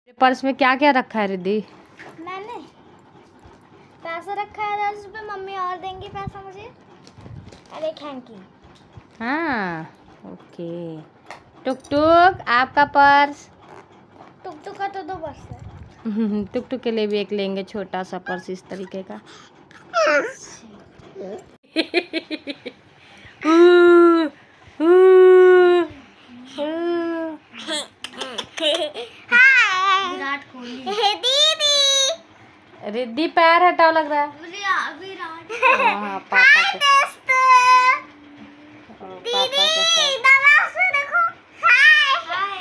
Purse में क्या क्या रखा है रिद्धि? मैंने पैसा रखा है 10 रुपये। मम्मी और देंगी पैसा मुझे। और एक हैंकी। हाँ ओके। टुक टुक आपका पर्स। टुक टुक का तो 2 पर्स है। टुक टुक के लिए भी एक लेंगे छोटा सा पर्स इस तरीके का। विराट कोहली। दीदी रिद्धि पैर हटाओ लग रहा है। विराट हाँ पापा के देखो। हाय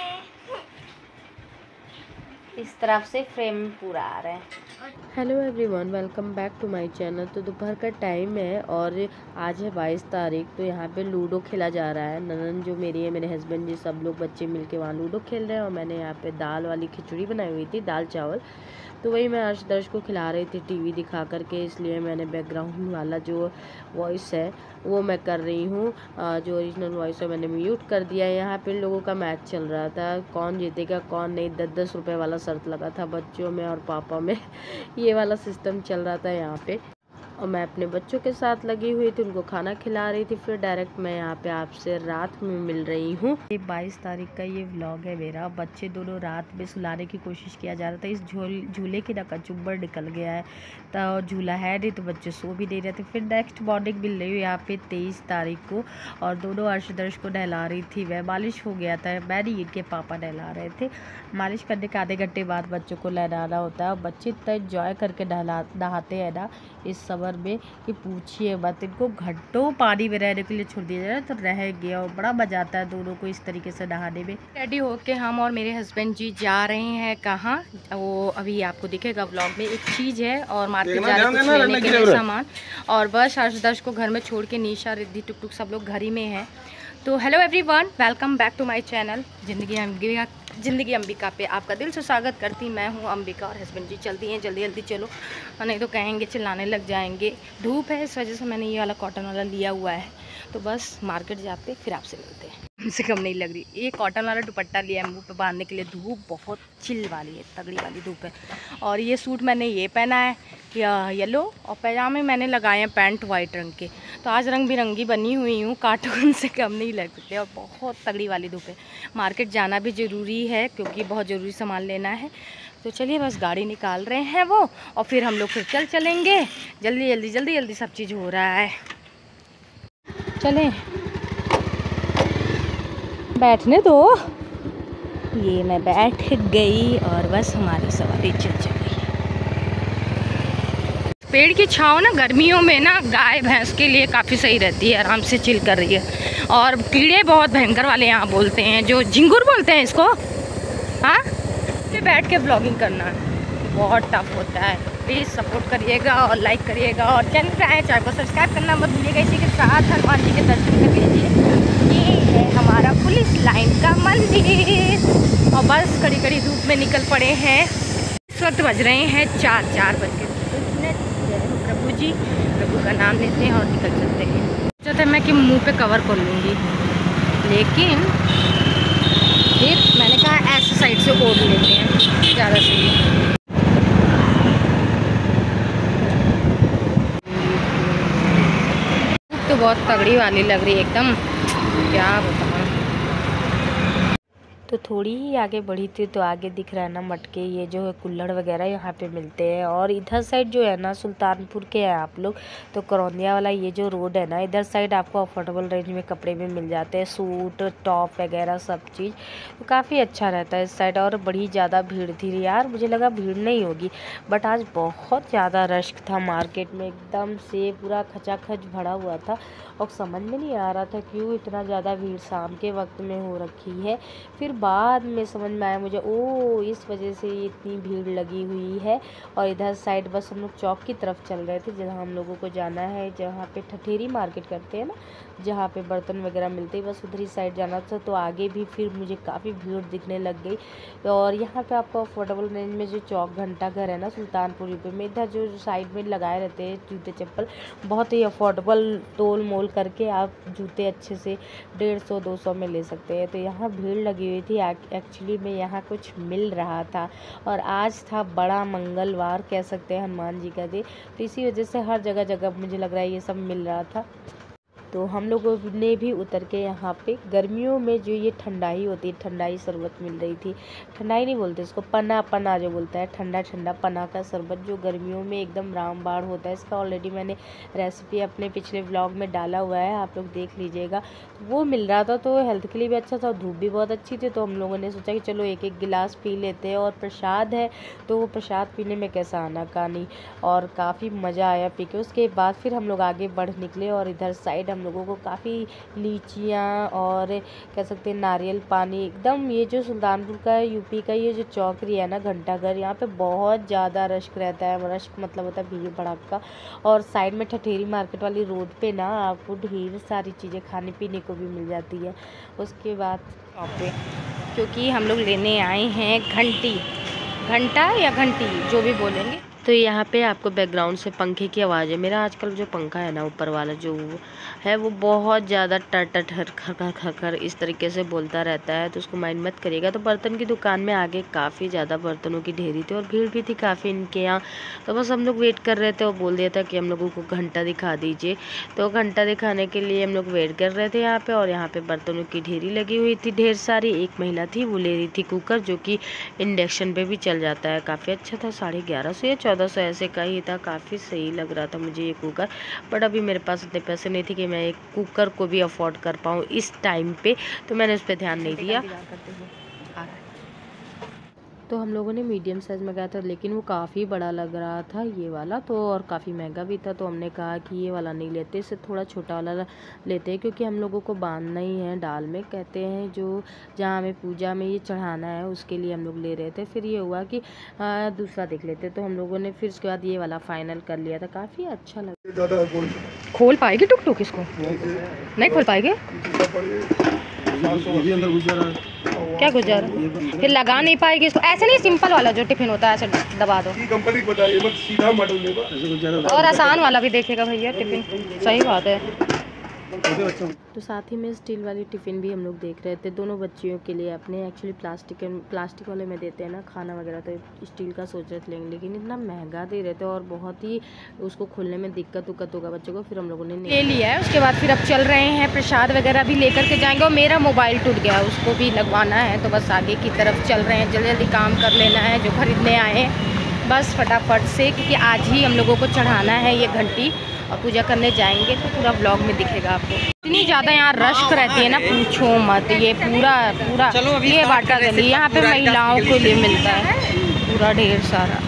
इस तरफ से फ्रेम में पूरा आ रहा है। Hello everyone, welcome back to my channel. तो दोपहर का टाइम है और आज है 22 तारीख। तो यहाँ पे लूडो खेला जा रहा है। ननन जो मेरी है, मेरे हस्बैंड जी, सब लोग बच्चे मिलके वहाँ लूडो खेल रहे हैं। और मैंने यहाँ पे दाल वाली खिचड़ी बनाई हुई थी, दाल चावल। तो वही मैं अर्श दर्श को खिला रही थी टीवी दिखा करके, इसलिए मैंने बैकग्राउंड वाला जो वॉइस है वो मैं कर रही हूँ। जो ओरिजिनल वॉइस है मैंने म्यूट कर दिया है। यहाँ पे लोगों का मैच चल रहा था, कौन जीतेगा कौन नहीं। 10-10 रुपये वाला शर्त लगा था बच्चों में और पापा में। ये वाला सिस्टम चल रहा था यहाँ पे। और मैं अपने बच्चों के साथ लगी हुई थी, उनको खाना खिला रही थी। फिर डायरेक्ट मैं यहाँ पे आपसे रात में मिल रही हूँ। 22 तारीख का ये व्लॉग है मेरा। बच्चे दोनों रात में सुलाने की कोशिश किया जा रहा था। इस झूले की ना कचुम्बर निकल गया है, तो झूला है नहीं, तो बच्चे सो भी नहीं रहे थे। फिर नेक्स्ट मॉर्निंग मिल रही हूँ यहाँ पे 23 तारीख को। और दोनों अर्शदर्श को नहला रही थी मैं। मालिश हो गया था, मैं नहीं, इनके पापा नहला रहे थे। मालिश करने के आधे घंटे बाद बच्चों को नहलाना होता है। और बच्चे इतना इंजॉय करके नहाते हैं ना इस समर में कि पूछिए मत। इनको घंटों पानी में रहने के लिए छोड़ दिया जाए तो रह गया। और बड़ा मजा आता है दोनों को इस तरीके से नहाने में। रेडी होके हम और मेरे हस्बैंड जी जा रहे हैं कहाँ, वो अभी आपको दिखेगा व्लॉग में। एक चीज़ है और मार्केट जा रहे हैं कुछ लेने के लिए सामान। और बस अर्शदर्श को घर में छोड़ के निशा, रिद्धि, टुक टुक सब लोग घर ही में हैं। तो hello everyone, welcome back to my channel ज़िंदगी अंबिका पे आपका दिल से स्वागत करती मैं हूँ अंबिका। और हस्बैंड जी चलती हैं, जल्दी जल्दी चलो, और नहीं तो कहेंगे, चिल्लाने लग जाएंगे। धूप है, इस वजह से मैंने ये वाला कॉटन वाला लिया हुआ है। तो बस मार्केट जाते फिर आपसे मिलते हैं। हमसे कम नहीं लग रही। ये कॉटन वाला दुपट्टा लिया है मुँह पे बांधने के लिए। धूप बहुत चिल वाली है, तगड़ी वाली धूप है। और ये सूट मैंने ये पहना है येलो, और पैजामे मैंने लगाए हैं पैंट वाइट रंग के। तो आज रंग बिरंगी बनी हुई हूँ, कार्टून से कम नहीं लगते। और बहुत तगड़ी वाली धूप है। मार्केट जाना भी ज़रूरी है क्योंकि बहुत ज़रूरी सामान लेना है। तो चलिए बस गाड़ी निकाल रहे हैं वो, और फिर हम लोग फिर चलेंगे। जल्दी जल्दी सब चीज़ हो रहा है। चलें, बैठने दो। ये मैं बैठ गई और बस हमारी सवारी चल गई। पेड़ की छाँव ना गर्मियों में ना गाय भैंस के लिए काफ़ी सही रहती है, आराम से चिल कर रही है। और कीड़े बहुत भयंकर वाले यहाँ बोलते हैं, जो झिंगुर बोलते हैं इसको। हाँ, बैठ के ब्लॉगिंग करना बहुत टफ होता है। प्लीज़ सपोर्ट करिएगा और लाइक करिएगा, और चैनल पे आए चैनल को सब्सक्राइब करना मत भूलिएगा। इसी के साथ हनुमान जी के दर्शन कर लीजिए। ये है हमारा पुलिस लाइन का मंदिर। और बस कड़ी कड़ी धूप में निकल पड़े हैं। इस वक्त बज रहे हैं 4 बज के। प्रभु जी, प्रभु का नाम लेते हैं और निकल चलते हैं। सोचा था मैं कि मुंह पे कवर कर लूँगी, लेकिन फिर मैंने कहा ऐसे साइड से ओढ़ लेते हैं, ज़्यादा सही है। तो बहुत तगड़ी वाली लग रही है एकदम, क्या बताऊँ। तो थोड़ी ही आगे बढ़ी थी तो आगे दिख रहा है ना मटके, ये जो है कुल्हड़ वगैरह यहाँ पे मिलते हैं। और इधर साइड जो है ना सुल्तानपुर के हैं आप लोग, तो करौंदिया वाला ये जो रोड है ना, इधर साइड आपको अफोर्डेबल रेंज में कपड़े भी मिल जाते हैं, सूट टॉप वगैरह सब चीज़। तो काफ़ी अच्छा रहता है इस साइड। और बड़ी ज़्यादा भीड़ थी यार, मुझे लगा भीड़ नहीं होगी, बट आज बहुत ज़्यादा रश था मार्केट में। एकदम से पूरा खचाखच भरा हुआ था। और समझ में नहीं आ रहा था क्यों इतना ज़्यादा भीड़ शाम के वक्त में हो रखी है। फिर बाद में समझ में आया मुझे, ओ इस वजह से इतनी भीड़ लगी हुई है। और इधर साइड बस हम लोग चौक की तरफ चल रहे थे जहाँ हम लोगों को जाना है, जहाँ पे ठठेरी मार्केट करते हैं ना, जहाँ पे बर्तन वगैरह मिलते हैं, बस उधर ही साइड जाना था। तो आगे भी फिर मुझे काफ़ी भीड़ दिखने लग गई। और यहाँ पे आपको अफोर्डेबल रेंज में जो चौक घंटा घर है ना सुल्तानपुर यूपी में, इधर जो साइड में लगाए रहते हैं जूते चप्पल, बहुत ही अफोर्डेबल तोल मोल करके आप जूते अच्छे से 150-200 में ले सकते हैं। तो यहाँ भीड़ लगी हुई थी, एक्चुअली में यहाँ कुछ मिल रहा था और आज था बड़ा मंगलवार कह सकते हैं, हनुमान जी का दिन, तो इसी वजह से हर जगह जगह मुझे लग रहा है ये सब मिल रहा था। तो हम लोगों ने भी उतर के यहाँ पे गर्मियों में जो ये ठंडाई होती है, ठंडाई शरबत मिल रही थी। ठंडाई नहीं बोलते इसको, पना जो बोलता है, ठंडा ठंडा पना का शरबत जो गर्मियों में एकदम रामबाण होता है। इसका ऑलरेडी मैंने रेसिपी अपने पिछले व्लॉग में डाला हुआ है, आप लोग देख लीजिएगा। वो मिल रहा था तो हेल्थ के लिए भी अच्छा था, धूप भी बहुत अच्छी थी, तो हम लोगों ने सोचा कि चलो एक एक गिलास पी लेते हैं। और प्रसाद है तो वो प्रसाद पीने में कैसा आनाकानी, और काफ़ी मज़ा आया पी के। उसके बाद फिर हम लोग आगे बढ़ निकले और इधर साइड हम लोगों को काफ़ी लीचियाँ और कह सकते हैं नारियल पानी, एकदम ये जो सुल्तानपुर का है, यूपी का ये जो चौकरी है ना, घंटाघर, यहाँ पे बहुत ज़्यादा रश रहता है। रश मतलब होता है भीड़ भड़ाका। और साइड में ठठेरी मार्केट वाली रोड पे ना आपको ढेर सारी चीज़ें खाने पीने को भी मिल जाती है। उसके बाद पे क्योंकि हम लोग लेने आए हैं घंटा या घंटी जो भी बोलेंगे। तो यहाँ पे आपको बैकग्राउंड से पंखे की आवाज़ है। मेरा आजकल जो पंखा है ना ऊपर वाला जो है वो बहुत ज़्यादा खर इस तरीके से बोलता रहता है, तो उसको माइंड मत करिएगा। तो बर्तन की दुकान में आगे काफ़ी ज़्यादा बर्तनों की ढेरी थी और भीड़ भी थी काफ़ी इनके यहाँ। तो बस हम लोग वेट कर रहे थे और बोल दिया था कि हम लोगों को घंटा दिखा दीजिए। तो घंटा दिखाने के लिए हम लोग वेट कर रहे थे यहाँ पर। और यहाँ पर बर्तनों की ढेरी लगी हुई थी ढेर सारी। एक महिला थी वो ले रही थी कुकर, जो कि इंडक्शन पे भी चल जाता है। काफ़ी अच्छा था, 1150 या 1400 ऐसे का ही था। काफ़ी सही लग रहा था मुझे ये कुकर, बट अभी मेरे पास इतने पैसे नहीं थे कि मैं एक कुकर को भी अफोर्ड कर पाऊँ इस टाइम पे, तो मैंने उस पर ध्यान नहीं दिया। तो हम लोगों ने मीडियम साइज़ में मंगाया था, लेकिन वो काफ़ी बड़ा लग रहा था ये वाला तो, और काफ़ी महंगा भी था। तो हमने कहा कि ये वाला नहीं लेते, इससे थोड़ा छोटा वाला लेते हैं, क्योंकि हम लोगों को बांधना ही है डाल में, कहते हैं जो जहाँ हमें पूजा में ये चढ़ाना है उसके लिए हम लोग ले रहे थे। फिर ये हुआ कि दूसरा देख लेते, तो हम लोगों ने फिर उसके बाद ये वाला फाइनल कर लिया था। काफ़ी अच्छा लगा। खोल पाएगी टुक टुक इसको? नहीं खोल पाएगी, क्या गुजार फिर लगा नहीं पाएगी इसको। ऐसे नहीं, सिंपल वाला जो टिफिन होता है ऐसे दबा दो। और आसान वाला भी देखेगा भैया टिफिन, सही बात है। तो साथ ही में स्टील वाली टिफ़िन भी हम लोग देख रहे थे दोनों बच्चियों के लिए अपने। एक्चुअली प्लास्टिक वाले में देते हैं ना खाना वगैरह, तो स्टील का सोच रहे थे लेंगे, लेकिन इतना महंगा दे रहे थे और बहुत ही उसको खोलने में दिक्कत होगा बच्चों को। फिर हम लोगों ने ले लिया है। उसके बाद फिर अब चल रहे हैं, प्रसाद वगैरह भी लेकर के जाएंगे। और मेरा मोबाइल टूट गया, उसको भी लगवाना है, तो बस आगे की तरफ चल रहे हैं। जल्दी जल्दी काम कर लेना है जो खरीदने आए हैं बस फटाफट से, क्योंकि आज ही हम लोगों को चढ़ाना है ये घंटी और पूजा करने जाएंगे। तो पूरा ब्लॉग में दिखेगा आपको। इतनी ज़्यादा यहाँ रश रहती है ना, पूछो मत। ये पूरा ये बाटा गली यहाँ पे महिलाओं के लिए मिलता है पूरा ढेर सारा।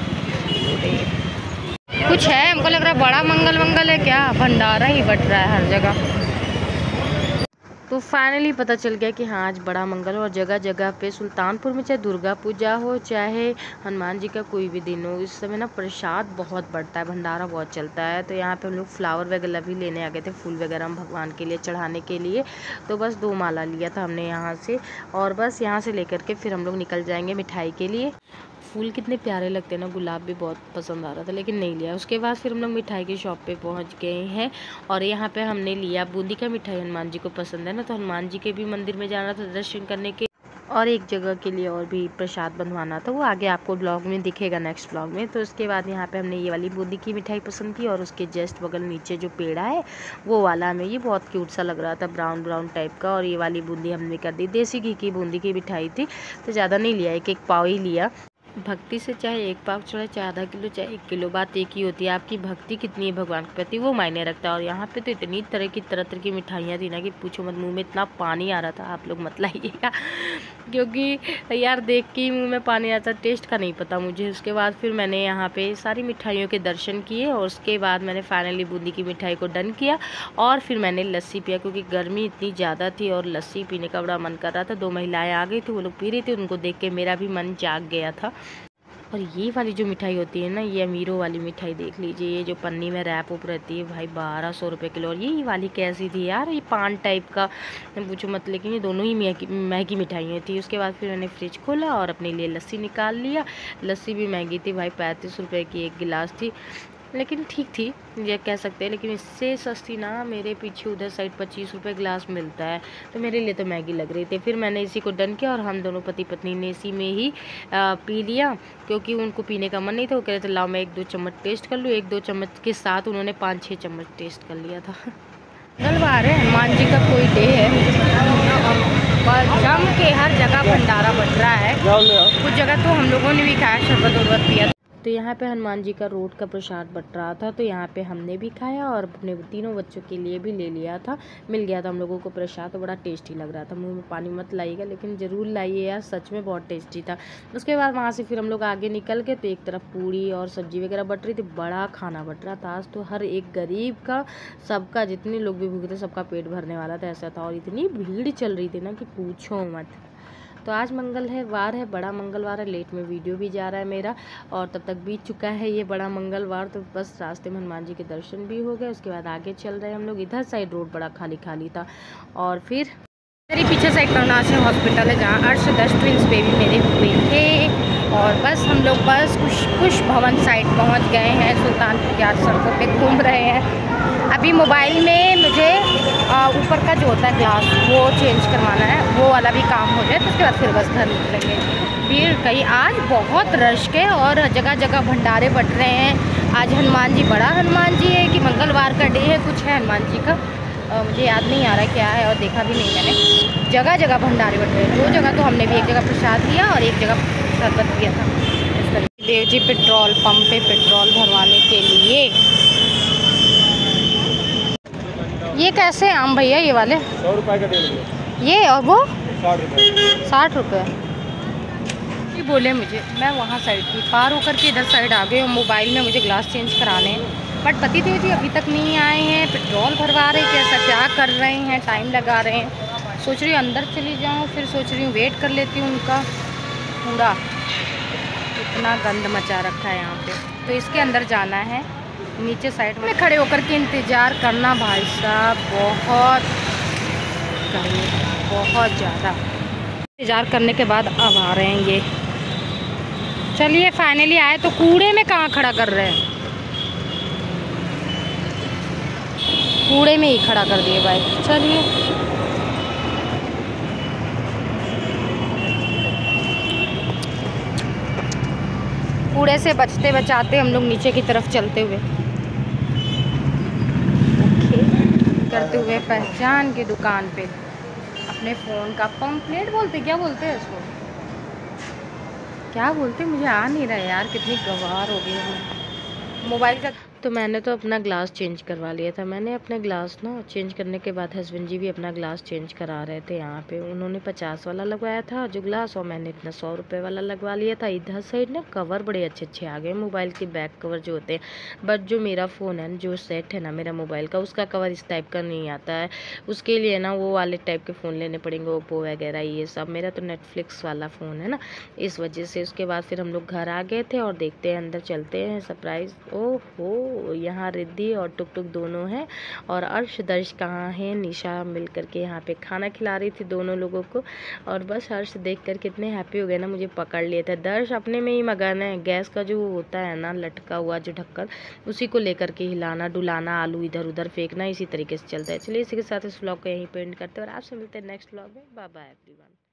कुछ है, हमको लग रहा है बड़ा मंगल है क्या, भंडारा ही बट रहा है हर जगह। तो फाइनली पता चल गया कि हाँ आज बड़ा मंगल और जगह जगह पे सुल्तानपुर में चाहे दुर्गा पूजा हो चाहे हनुमान जी का कोई भी दिन हो, इस समय ना प्रसाद बहुत बढ़ता है, भंडारा बहुत चलता है। तो यहाँ पे हम लोग फ्लावर वगैरह भी लेने आ गए थे, फूल वगैरह हम भगवान के लिए चढ़ाने के लिए। तो बस 2 माला लिया था हमने यहाँ से, और बस यहाँ से लेकर के फिर हम लोग निकल जाएंगे मिठाई के लिए। फूल कितने प्यारे लगते हैं ना, गुलाब भी बहुत पसंद आ रहा था लेकिन नहीं लिया। उसके बाद फिर हम लोग मिठाई की शॉप पे पहुंच गए हैं और यहाँ पे हमने लिया बूंदी का मिठाई। हनुमान जी को पसंद है ना, तो हनुमान जी के भी मंदिर में जाना था दर्शन करने के, और एक जगह के लिए और भी प्रसाद बनवाना था, वो आगे आपको ब्लॉग में दिखेगा नेक्स्ट ब्लॉग में। तो उसके बाद यहाँ पे हमने ये वाली बूंदी की मिठाई पसंद की, और उसके जस्ट बगल नीचे जो पेड़ा है वो वाला हमें ये बहुत क्यूट सा लग रहा था, ब्राउन टाइप का। और ये वाली बूंदी हमने कर दी, देसी घी की बूंदी की मिठाई थी, तो ज़्यादा नहीं लिया, एक पाव ही लिया। भक्ति से चाहे 1 पाव चढ़े, चाहे आधा किलो, चाहे 1 किलो, बात एक ही होती है आपकी भक्ति कितनी है भगवान के प्रति, वो मायने रखता है। और यहाँ पे तो इतनी तरह की मिठाइयाँ थी ना कि पूछो मत, मुंह में इतना पानी आ रहा था, आप लोग मत लाइएगा क्योंकि यार देख के ही मुंह में पानी आता, टेस्ट का नहीं पता मुझे। उसके बाद फिर मैंने यहाँ पे सारी मिठाइयों के दर्शन किए और उसके बाद मैंने फाइनली बूंदी की मिठाई को डन किया और फिर मैंने लस्सी पिया, क्योंकि गर्मी इतनी ज़्यादा थी और लस्सी पीने का बड़ा मन कर रहा था। 2 महिलाएं आ गई थी, वो लोग पी रही थी, उनको देख के मेरा भी मन जाग गया था। और ये वाली जो मिठाई होती है ना, ये अमीरों वाली मिठाई देख लीजिए, ये जो पन्नी में रैप उप रहती है भाई 1200 रुपये किलो। और ये वाली कैसी थी यार, ये पान टाइप का पूछो मत, लेकिन ये दोनों ही महंगी मिठाइयाँ थी। उसके बाद फिर मैंने फ्रिज खोला और अपने लिए लस्सी निकाल लिया। लस्सी भी महंगी थी भाई, 35 रुपये की 1 गिलास थी। लेकिन ठीक थी, ये कह सकते हैं। लेकिन इससे सस्ती ना मेरे पीछे उधर साइड 25 रुपये गिलास मिलता है, तो मेरे लिए तो महंगी लग रही थी। फिर मैंने इसी को डन किया और हम दोनों पति पत्नी ने इसी में ही पी लिया, क्योंकि उनको पीने का मन नहीं था। वो कह रहे थे लाओ मैं 1-2 चम्मच टेस्ट कर लूँ। 1-2 चम्मच के साथ उन्होंने 5-6 चम्मच टेस्ट कर लिया था। मंगलवार है, हनुमान जी का कोई डे है, जम के हर जगह भंडारा बन रहा है। कुछ जगह तो हम लोगों ने भी खाया, शरबत उरबत पिया। तो यहाँ पे हनुमान जी का रोट का प्रसाद बट रहा था, तो यहाँ पे हमने भी खाया और अपने तीनों बच्चों के लिए भी ले लिया था। मिल गया था हम लोगों को प्रसाद, तो बड़ा टेस्टी लग रहा था। मुंह में पानी मत लाइएगा, लेकिन ज़रूर लाइए यार, सच में बहुत टेस्टी था। उसके बाद वहाँ से फिर हम लोग आगे निकल के, तो एक तरफ पूड़ी और सब्जी वगैरह बट रही थी। बड़ा खाना बट रहा था आज तो, हर एक गरीब का, सबका, जितने लोग भी भूखे थे सबका पेट भरने वाला था, ऐसा था। और इतनी भीड़ चल रही थी ना कि पूछो मत। तो आज मंगल है, वार है, बड़ा मंगलवार है। लेट में वीडियो भी जा रहा है मेरा, और तब तक बीत चुका है ये बड़ा मंगलवार। तो बस रास्ते में हनुमान जी के दर्शन भी हो गए। उसके बाद आगे चल रहे हैं हम लोग। इधर साइड रोड बड़ा खाली खाली था। और फिर मेरे पीछे साइड करनास हॉस्पिटल है, जहाँ अर्श 10 ट्विंस बेबी मेरे हुए थे। और बस हम लोग बस कुछ भवन साइड पहुँच गए हैं। सुल्तानपुर की 8 सड़कों पे घूम रहे हैं। अभी मोबाइल में मुझे ऊपर का जो होता है ग्लास, वो चेंज करवाना है, वो वाला भी काम हो जाए, तो उसके बाद फिर बस घर निकलेंगे। भीड़ कहीं आज बहुत रश के, और जगह जगह भंडारे बट रहे हैं। आज हनुमान जी, बड़ा हनुमान जी है कि मंगलवार का डे है, कुछ है हनुमान जी का, मुझे याद नहीं आ रहा है क्या है, और देखा भी नहीं मैंने। जगह जगह भंडारे बट रहे हैं। 2 जगह तो हमने भी, एक जगह प्रसाद लिया और एक जगह शरबत पिया था। इस तरीके देव जी पेट्रोल पंप पे पेट्रोल भरवाने के लिए। ये कैसे आम भैया, ये वाले 100 रुपये का डेढ़, ये, और वो 60 रुपये। 60 रुपये बोले मुझे। मैं वहाँ साइड थी, पार होकर के इधर साइड आ गए। और मोबाइल में मुझे ग्लास चेंज कराने हैं, बट पति देव जी अभी तक नहीं आए हैं। पेट्रोल भरवा रहे, कैसा क्या कर रहे हैं, टाइम लगा रहे हैं। सोच रही हूँ अंदर चली जाऊँ, फिर सोच रही हूँ वेट कर लेती हूँ उनका। पूरा इतना गंद मचा रखा है यहाँ पे, तो इसके अंदर जाना है। नीचे साइड में खड़े होकर के इंतज़ार करना भाई साहब, बहुत गर्मी, बहुत ज़्यादा। इंतज़ार करने के बाद अब आ रहे हैं ये। चलिए फाइनली आए। तो कूड़े में कहाँ खड़ा कर रहे हैं, कूड़े में ही खड़ा कर दिए बाइक। चलिए कूड़े से बचते बचाते हम लोग नीचे की तरफ चलते हुए, करते हुए पहचान की दुकान पे अपने फ़ोन का पंपलेट बोलते, क्या बोलते हैं इसको, क्या बोलते, मुझे आ नहीं रहा यार, कितनी गवार हो गई हूँ मोबाइल का। तो मैंने तो अपना ग्लास चेंज करवा लिया था। मैंने अपना ग्लास ना चेंज करने के बाद हस्बैंड जी भी अपना ग्लास चेंज करा रहे थे। यहाँ पे उन्होंने 50 वाला लगवाया था जो ग्लास, और मैंने इतना 100 रुपये वाला लगवा लिया था। इधर साइड ना कवर बड़े अच्छे अच्छे आ गए, मोबाइल के बैक कवर जो होते हैं। बट जो मेरा फ़ोन है, जो सेट है ना मेरा मोबाइल का, उसका कवर इस टाइप का नहीं आता है। उसके लिए ना वो वाले टाइप के फ़ोन लेने पड़ेंगे, ओप्पो वगैरह ये सब। मेरा तो नेटफ्लिक्स वाला फ़ोन है ना, इस वजह से। उसके बाद फिर हम लोग घर आ गए थे, और देखते हैं अंदर चलते हैं। सरप्राइज़, ओहो, यहाँ रिद्धि और टुक टुक दोनों हैं, और अर्श दर्श कहाँ हैं, निशा मिल करके यहाँ पे खाना खिला रही थी दोनों लोगों को। और बस हर्ष देख कर कितने हैप्पी हो गए ना, मुझे पकड़ लिए थे। दर्श अपने में ही मगन है, गैस का जो होता है ना लटका हुआ जो ढक्कन, उसी को लेकर के हिलाना डुलाना, आलू इधर उधर फेंकना, इसी तरीके से चलता है। चलिए इसी के साथ इस व्लॉग को यहीं पे एंड करते हैं, और आपसे मिलते हैं नेक्स्ट व्लॉग में। Bye bye everyone.